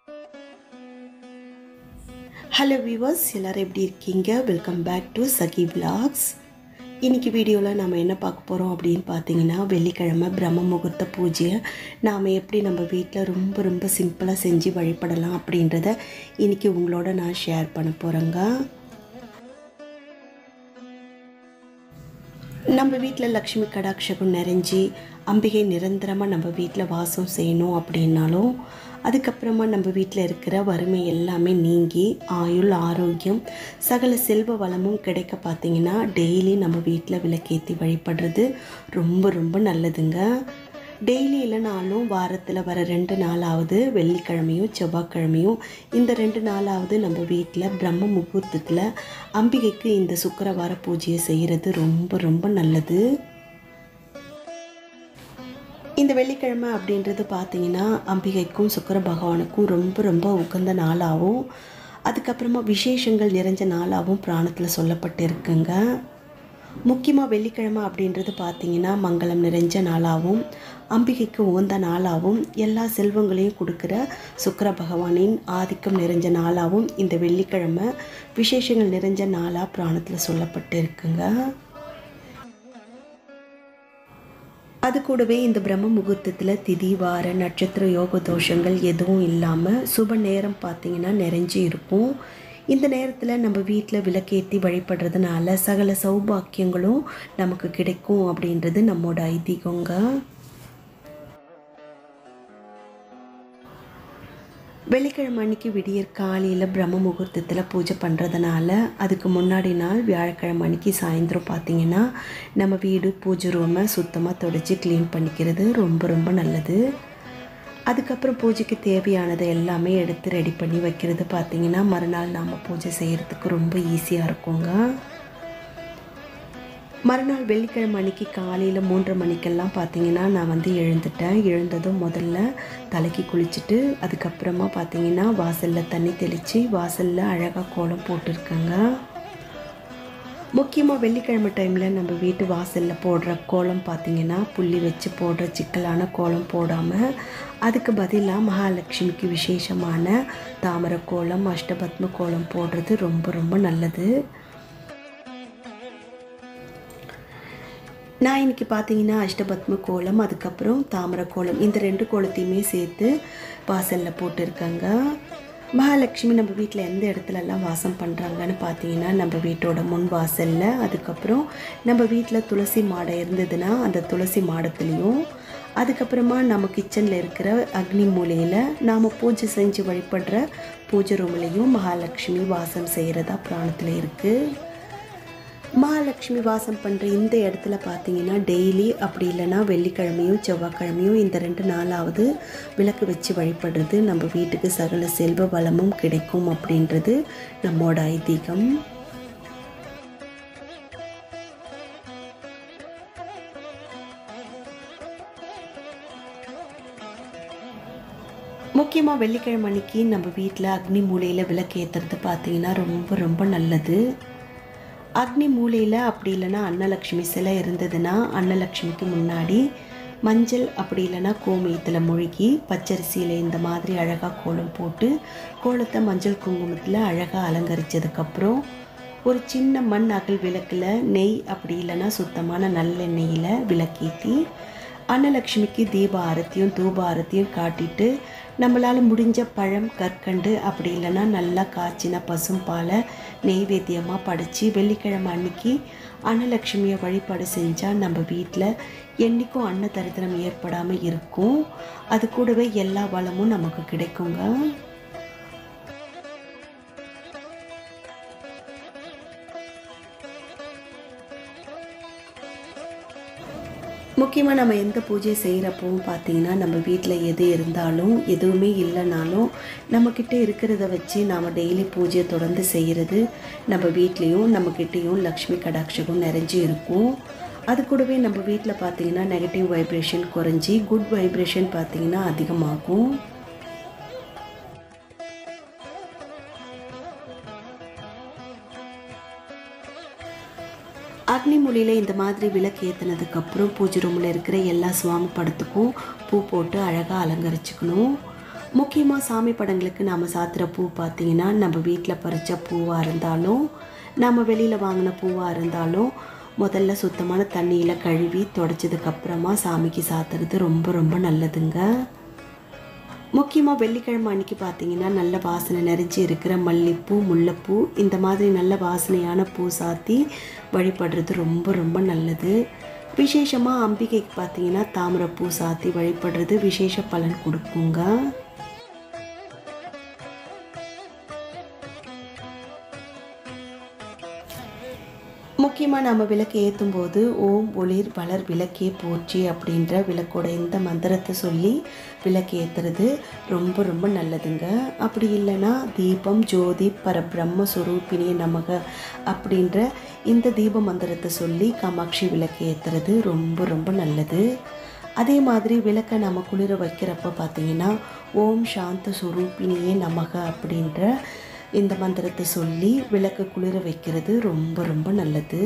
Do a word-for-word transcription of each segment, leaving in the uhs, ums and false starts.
Hello viewers, எல்லாரும் எப்படி இருக்கீங்க? Welcome back to Sakhi vlogs. இன்னைக்கு வீடியோவில் நம்ம என்ன பார்க்க போகிறோம் அப்படின்னு பார்த்தீங்கன்னா, வெள்ளிக்கிழமை பிரம்ம முகூர்த்த பூஜையை நாம் எப்படி நம்ம வீட்டில் ரொம்ப ரொம்ப சிம்பிளாக செஞ்சு வழிபடலாம் அப்படின்றத இன்னைக்கு உங்களோட நான் ஷேர் பண்ண போகிறேங்க. நம்ம வீட்டில் லக்ஷ்மி கடாட்சகம் நிறைஞ்சி அம்பிகை நிரந்தரமாக நம்ம வீட்டில் வாசம் செய்யணும் அப்படின்னாலும், அதுக்கப்புறமா நம்ம வீட்டில் இருக்கிற வறுமை எல்லாமே நீங்கி ஆயுள் ஆரோக்கியம் சகல செல்வ வளமும் கிடைக்க பார்த்தீங்கன்னா, டெய்லி நம்ம வீட்டில் விளக்கேற்றி வழிபடுறது ரொம்ப ரொம்ப நல்லதுங்க. டெய்லி இல்லைனாலும் வாரத்தில் வர ரெண்டு நாளாவது வெள்ளிக்கிழமையும் செவ்வாய்க்கிழமையும் இந்த ரெண்டு நாளாவது நம்ம வீட்டில் பிரம்ம முகூர்த்தத்தில் அம்பிகைக்கு இந்த சுக்கிரவார பூஜையை செய்கிறது ரொம்ப ரொம்ப நல்லது. இந்த வெள்ளிக்கிழமை அப்படின்றது பார்த்திங்கன்னா, அம்பிகைக்கும் சுக்கிர பகவானுக்கும் ரொம்ப ரொம்ப உகந்த நாளாகவும் அதுக்கப்புறமா விசேஷங்கள் நிறைஞ்ச நாளாகவும் புராணத்தில் சொல்லப்பட்டு இருக்குங்க. முக்கியமாக வெள்ளிக்கிழமை அப்படின்றது பார்த்திங்கன்னா, மங்களம் நிறைஞ்ச நாளாகவும் அம்பிகைக்கு உகந்த நாளாகவும் எல்லா செல்வங்களையும் கொடுக்குற சுக்கிர பகவானின் ஆதிக்கம் நிறைஞ்ச நாளாகவும் இந்த வெள்ளிக்கிழமை விசேஷங்கள் நிறைஞ்ச நாளாக புராணத்தில் சொல்லப்பட்டு இருக்குங்க. அது கூடவே இந்த பிரம்ம முகூர்த்தத்தில் திதி வார நட்சத்திர யோக தோஷங்கள் எதுவும் இல்லாமல் சுப நேரம் பார்த்திங்கன்னா நிறைஞ்சி இருக்கும். இந்த நேரத்தில் நம்ம வீட்டில் விளக்கேற்றி வழிபடுறதுனால சகல சௌபாக்கியங்களும் நமக்கு கிடைக்கும் அப்படின்றது நம்மோட ஐதீகங்க. வெள்ளிக்கிழமை அன்னைக்கு விடியற் காலையில் பிரம்ம முகூர்த்தத்தில் பூஜை பண்ணுறதுனால அதுக்கு முன்னாடி நாள் வியாழக்கிழமை அன்னைக்கு சாயந்தரம் பார்த்திங்கன்னா நம்ம வீடு பூஜை ரூமை சுத்தமாக தொடச்சி க்ளீன் பண்ணிக்கிறது ரொம்ப ரொம்ப நல்லது. அதுக்கப்புறம் பூஜைக்கு தேவையானதை எல்லாமே எடுத்து ரெடி பண்ணி வைக்கிறது பார்த்திங்கன்னா, மறுநாள் நாம் பூஜை செய்கிறதுக்கு ரொம்ப ஈஸியாக இருக்குங்க. மறுநாள் வெள்ளிக்கிழமை அன்னைக்கு காலையில் மூன்றரை மணிக்கெல்லாம் பார்த்திங்கன்னா நான் வந்து எழுந்துட்டேன். எழுந்ததும் முதல்ல தலைக்கு குளிச்சுட்டு அதுக்கப்புறமா பார்த்திங்கன்னா வாசலில் தண்ணி தெளித்து வாசலில் அழகாக கோலம் போட்டிருக்கேங்க. முக்கியமாக வெள்ளிக்கிழமை டைமில் நம்ம வீட்டு வாசலில் போடுற கோலம் பார்த்திங்கன்னா, புள்ளி வச்சு போடுற சிக்கலான கோலம் போடாமல் அதுக்கு பதிலாக மகாலட்சுமிக்கு விசேஷமான தாமரை கோலம் அஷ்டபத்ம கோலம் போடுறது ரொம்ப ரொம்ப நல்லது. நான் இன்றைக்கி பார்த்தீங்கன்னா அஷ்டபத்ம கோலம் அதுக்கப்புறம் தாமரை கோலம் இந்த ரெண்டு கோலத்தையுமே சேர்த்து வாசலில் போட்டிருக்கேங்க. மகாலட்சுமி நம்ம வீட்டில் எந்த இடத்துலலாம் வாசம் பண்ணுறாங்கன்னு பார்த்தீங்கன்னா, நம்ம வீட்டோட முன் வாசலில், அதுக்கப்புறம் நம்ம வீட்டில் துளசி மாடம் இருந்ததுன்னா அந்த துளசி மாடத்துலேயும், அதுக்கப்புறமா நம்ம கிச்சனில் இருக்கிற அக்னி மூலையில் நாம் பூஜை செஞ்சு வழிபடுற பூஜை ரூம்லேயும் மகாலட்சுமி வாசம் செய்கிறதா புராணத்தில் இருக்குது. மகாலட்சுமி வாசம் பண்ணுற இந்த இடத்துல பார்த்தீங்கன்னா டெய்லி அப்படி இல்லைன்னா வெள்ளிக்கிழமையும் செவ்வாய்க்கிழமையும் இந்த ரெண்டு நாளாவது விளக்கு வச்சு வழிபடுறது நம்ம வீட்டுக்கு சகல செல்வ வளமும் கிடைக்கும் அப்படின்றது நம்மோட ஐதீகம். முக்கியமாக வெள்ளிக்கிழமை அன்னைக்கு நம்ம வீட்டில் அக்னி மூலையில் விளக்கு ஏற்றுறது பார்த்திங்கன்னா ரொம்ப ரொம்ப நல்லது. அக்னி மூலையில் அப்படி இல்லைன்னா அன்னலக்ஷ்மி சிலை இருந்ததுன்னா அன்னலக்ஷ்மிக்கு முன்னாடி மஞ்சள் அப்படி இல்லைன்னா கோமியத்தில் மூழ்கி பச்சரிசியில் இந்த மாதிரி அழகாக கோலம் போட்டு கோலத்தை மஞ்சள் குங்குமத்தில் அழகாக அலங்கரித்ததுக்கப்புறம் ஒரு சின்ன மண் அகல் விளக்கில் நெய் அப்படி இல்லைன்னா சுத்தமான நல்லெண்ணெயில் விளக்கேற்றி அன்னலக்ஷ்மிக்கு தீப ஆரத்தியும் தூப ஆரத்தியும் காட்டிட்டு நம்மளால் முடிஞ்ச பழம் கற்கண்டு அப்படி இல்லைன்னா நல்லா காய்ச்சின பசும் பாலை நெய்வேத்தியமாக படைச்சி வெள்ளிக்கிழமை அன்னைக்கு அன்னலக்ஷ்மியை வழிபாடு செஞ்சால் நம்ம வீட்டில் என்றைக்கும் அன்ன தரித்திரம் ஏற்படாமல் இருக்கும். அது கூடவே எல்லா வளமும் நமக்கு கிடைக்குங்க. முக்கியமாக நம்ம எந்த பூஜை செய்கிறப்பவும் பார்த்திங்கன்னா, நம்ம வீட்டில் எது இருந்தாலும் எதுவுமே இல்லைனாலும் நம்மக்கிட்ட இருக்கிறத வச்சு நாம் டெய்லி பூஜையை தொடர்ந்து செய்கிறது நம்ம வீட்லேயும் நம்மக்கிட்டேயும் லக்ஷ்மி கடாட்சகம் நிறைஞ்சி இருக்கும். அது கூடவே நம்ம வீட்டில் பார்த்திங்கன்னா நெகட்டிவ் வைப்ரேஷன் குறைஞ்சி குட் வைப்ரேஷன் பார்த்திங்கன்னா அதிகமாகும். அக்னி மூலையில் இந்த மாதிரி விளக்கு ஏற்றினதுக்கப்புறம் பூஜை ரூமில் இருக்கிற எல்லா சுவாமி படத்துக்கும் பூ போட்டு அழகாக அலங்கரிச்சுக்கணும். முக்கியமாக சாமி படங்களுக்கு நாம் சாத்துற பூ பார்த்திங்கன்னா நம்ம வீட்டில் பறித்த பூவாக இருந்தாலும் நம்ம வெளியில் வாங்கின பூவாக இருந்தாலும் முதல்ல சுத்தமான தண்ணியில் கழுவி தொடச்சதுக்கப்புறமா சாமிக்கு சாத்துறது ரொம்ப ரொம்ப நல்லதுங்க. முக்கியமாக வெள்ளிக்கிழமை அன்றைக்கி பார்த்திங்கன்னா நல்ல வாசனை நிறைஞ்சி இருக்கிற மல்லிப்பூ, முல்லைப்பூ இந்த மாதிரி நல்ல வாசனையான பூ சாத்தி வழிபடுறது ரொம்ப ரொம்ப நல்லது. விசேஷமாக அம்பிகைக்கு பார்த்திங்கன்னா தாமரைப்பூ சாத்தி வழிபடுறது விசேஷ பலன் கொடுக்குங்க. முக்கியமாக நம்ம விளக்கு ஏற்றும் போது ஓம் ஒளிர் வளர் விளக்கே போற்றி அப்படின்ற விளக்கோட இந்த மந்திரத்தை சொல்லி விளக்கு ஏற்றுறது ரொம்ப ரொம்ப நல்லதுங்க. அப்படி இல்லைன்னா தீபம் ஜோதி பரபிரம்ம சுரூபிணிய நமக அப்படின்ற இந்த தீப மந்திரத்தை சொல்லி காமாட்சி விளக்கு ஏற்றுறது ரொம்ப ரொம்ப நல்லது. அதே மாதிரி விளக்கை நம்ம குளிர வைக்கிறப்ப பார்த்திங்கன்னா ஓம் சாந்த சுரூபிணியே நமக அப்படின்ற இந்த மந்திரத்தை சொல்லி விளக்கு குளிர வைக்கிறது ரொம்ப ரொம்ப நல்லது.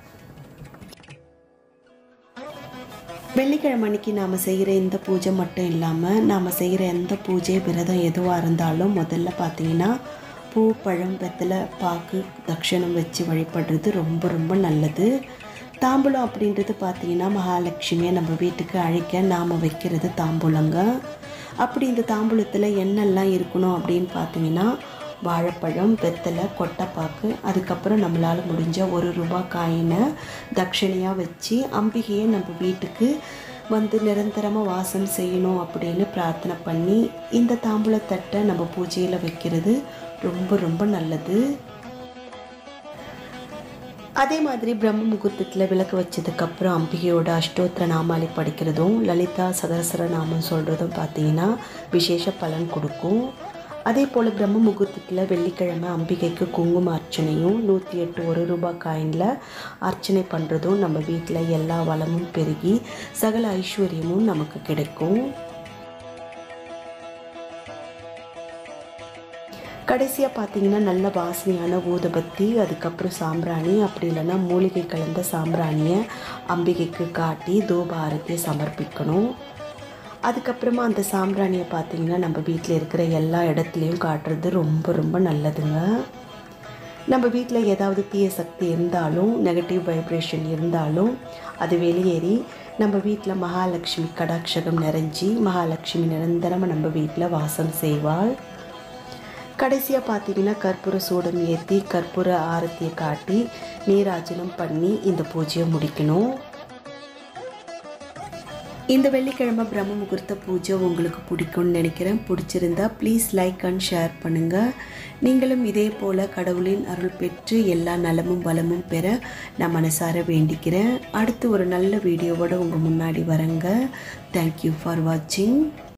வெள்ளிக்கிழமை அன்னைக்கு நாம் செய்கிற இந்த பூஜை மட்டும் இல்லாமல் நாம் செய்கிற எந்த பூஜை விரதம் எதுவாக இருந்தாலும் முதல்ல பார்த்திங்கன்னா பூ பழம் வெத்தலை பாக்கு தட்சணம் வச்சு வழிபடுறது ரொம்ப ரொம்ப நல்லது. தாம்பூலம் அப்படின்றது பார்த்திங்கன்னா மகாலட்சுமியை நம்ம வீட்டுக்கு அழைக்க நாம் வைக்கிறது தாம்பூலங்க. அப்படி இந்த தாம்பூலத்தில் என்னெல்லாம் இருக்கணும் அப்படின்னு பார்த்திங்கன்னா வாழைப்பழம், வெத்தலை, கொட்டைப்பாக்கு, அதுக்கப்புறம் நம்மளால் முடிஞ்ச ஒரு ரூபா காயினை தட்சணையாக வச்சு அம்பிகையை நம்ம வீட்டுக்கு வந்து நிரந்தரமாக வாசம் செய்யணும் அப்படின்னு பிரார்த்தனை பண்ணி இந்த தாம்பூலத்தட்டை நம்ம பூஜையில் வைக்கிறது ரொம்ப ரொம்ப நல்லது. அதே மாதிரி பிரம்ம முகூர்த்தத்தில் விளக்கு வச்சதுக்கப்புறம் அம்பிகையோட அஷ்டோத்திர நாமாலி படிக்கிறதும் லலிதா சகசர நாமம் சொல்கிறதும் பார்த்திங்கன்னா விசேஷ பலன் கொடுக்கும். அதே போல் பிரம்ம முகூர்த்தத்தில் வெள்ளிக்கிழமை அம்பிகைக்கு குங்கும அர்ச்சனையும் நூற்றி எட்டு ஒரு ரூபாய் காயினில் அர்ச்சனை பண்ணுறதும் நம்ம வீட்டில் எல்லா வளமும் பெருகி சகல ஐஸ்வர்யமும் நமக்கு கிடைக்கும். கடைசியாக பார்த்திங்கன்னா நல்ல வாசனையான ஊதுபத்தி, அதுக்கப்புறம் சாம்பிராணி, அப்படி இல்லைன்னா மூலிகை கலந்த சாம்பிராணியை அம்பிகைக்கு காட்டி தூப ஆரத்தியை சமர்ப்பிக்கணும். அதுக்கப்புறமா அந்த சாம்பிராணியை பார்த்திங்கன்னா நம்ம வீட்டில் இருக்கிற எல்லா இடத்துலையும் காட்டுறது ரொம்ப ரொம்ப நல்லதுங்க. நம்ம வீட்டில் ஏதாவது தீய சக்தி இருந்தாலும் நெகட்டிவ் வைப்ரேஷன் இருந்தாலும் அது வெளியேறி நம்ம வீட்டில் மகாலட்சுமி கடாட்சகம் நிறைஞ்சி மகாலட்சுமி நிரந்தரமாக நம்ம வீட்டில் வாசம் செய்வாள். கடைசியாக பார்த்திங்கன்னா கற்பூர சூடம் ஏற்றி கற்பூர ஆரத்தியை காட்டி நீராஜனம் பண்ணி இந்த பூஜையை முடிக்கணும். இந்த வெள்ளிக்கிழமை பிரம்ம முகூர்த்த பூஜை உங்களுக்கு பிடிக்கும்னு நினைக்கிறேன். பிடிச்சிருந்தா ப்ளீஸ் லைக் அண்ட் ஷேர் பண்ணுங்கள். நீங்களும் இதே போல் கடவுளின் அருள் பெற்று எல்லா நலமும் வளமும் பெற நான் மனசார வேண்டிக்கிறேன். அடுத்து ஒரு நல்ல வீடியோவோடு உங்கள் முன்னாடி வரேங்க. தேங்க்யூ ஃபார் வாட்சிங்.